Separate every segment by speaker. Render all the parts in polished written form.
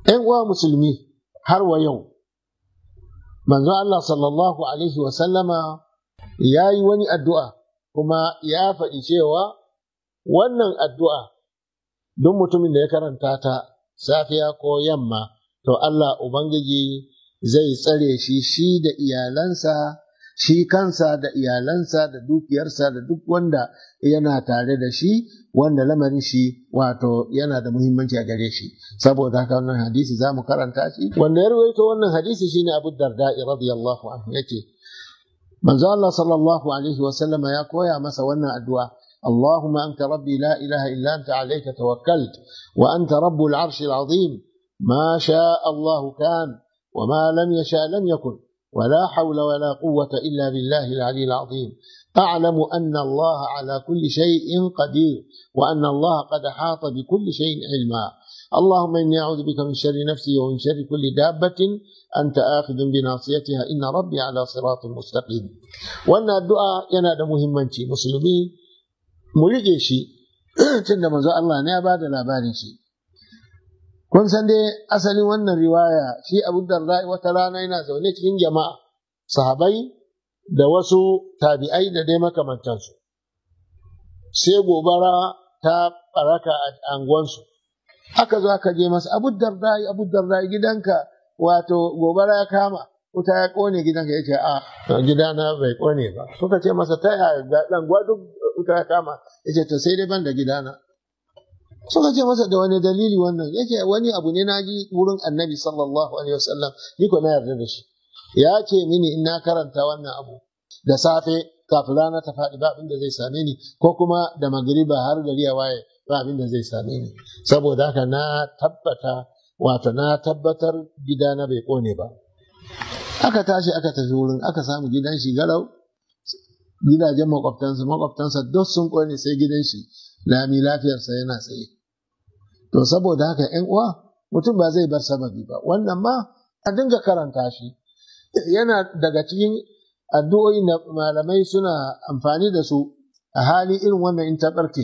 Speaker 1: ‘Yan uwa musulmi har wa yau, manzo Allah sallallahu Alaihi wasallama ya yi wani addu'a kuma ya faɗi cewa wannan addu'a don mutumin da ya karanta ta safiya ko yamma, to Allah Ubangiji zai tsare shi da iyalansa, shi kansa da iyalansa da dukiyarsa da duk wanda yana tare da shi, wanda lamarin shi wato yana da muhimmanci a gare shi. Saboda haka wannan hadisi za mu karanta shi. Wanda ya rawaito wannan hadisi shine Abu Darda'i radiyallahu anhu, yace manzo Allah sallallahu alaihi wa sallama ya koya masa wannan addu'a. اللهم أنت ربي لا إله إلا أنت عليك توكلت وأنت رب العرش العظيم ما شاء الله كان وما لم يشاء لم يكن ولا حول ولا قوة إلا بالله العلي العظيم أعلم أن الله على كل شيء قدير وأن الله قد أحاط بكل شيء علما اللهم إني أعوذ بك من شر نفسي ومن شر كل دابة أنت آخذ بناصيتها إن ربي على صراط مستقيم. وأن الدعاء ينادى مهمنتي مسلمين mu rike shi tun da manzo Allah ne ya ba da labarin shi. Kun san dai asalin wannan riwaya shi Abu Darda wata rana yana zaune cikin jama'a, sahabai da wasu tabi'ai da dai makamantansu. Sai gobara ta baraka a anguwansu. Aka zo aka je masa Abu Darda gidanka wato gobara ya kama. Wuta ya kone gidanka, ya ce a gidana bai kone ba. Suka ce masa ta yaya ga dan duk wuta ya kama, ya ce ta sai dai ban da gidana. Suka ce masa da wani dalili wannan, ya ce wani abu ne na ji wurin annabi sallallahu alaihi wasallam, ni ko na yarda da shi. Ya ce mini in na karanta wannan abu da safe kafin rana ta faɗi ba abin da zai same ni, ko kuma da magriba har gari ya waye ba abin da zai same ni. Saboda haka na tabbatar gidana bai kone ba. Aka tashi aka tafi wurin, aka samu gidan shi garau, gidajen makwabtansa duk sun kone, sai gidan shi lami lafiyarsa yana tsaye. To saboda haka ‘yan uwa, mutum ba zai bar sababi ba, wannan ma a dinga karanta shi. Yana daga cikin addu'o'i da malamai suna amfani da su a hali irin wannan in ta ɓarke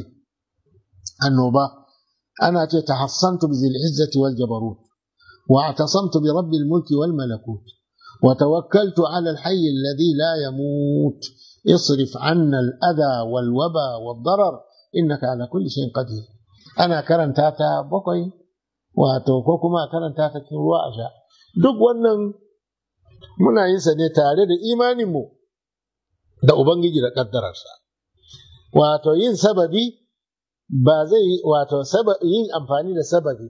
Speaker 1: annoba. Ana ce ta hassantu bi zil izzati wal jabarut wa atasamtu bi rabbil mulki wal malakut وتوكلت على الحي الذي لا يموت اصرف عنا الأذى والوبا والضرر إنك على كل شيء قدير. أنا كرنتاتا بقي واتوكوكما كرنتاتا كنوا أشاء duk wannan muna yin sa ne tare da imaninmu da Ubangiji da ƙaddararsa. Wato yin sababi ba zai yin amfani da sababi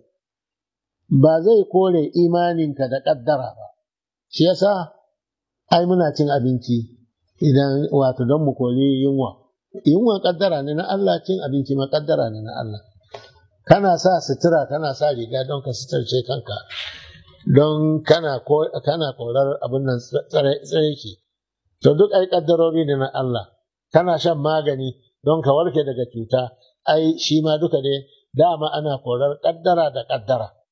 Speaker 1: ba zai kore imaninka da ƙaddara ba. Shi yasa ai muna cin abinci idan don mu kori yunwa kaddara ne na Allah, cin abinci ma kaddara ne na Allah. Kana sa sutura, kana sa riga don ka suturce kanka, don kana korar abin nan tsareki, to duk ai kaddarori ne na Allah. Kana shan magani don ka warke daga cuta, ai shi ma duka ne dama ana korar kaddara da kaddara.